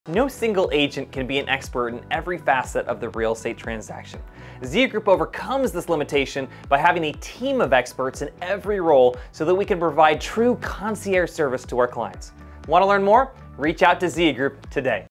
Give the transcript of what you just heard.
No single agent can be an expert in every facet of the real estate transaction. Zia Group overcomes this limitation by having a team of experts in every role so that we can provide true concierge service to our clients. Want to learn more? Reach out to Zia Group today.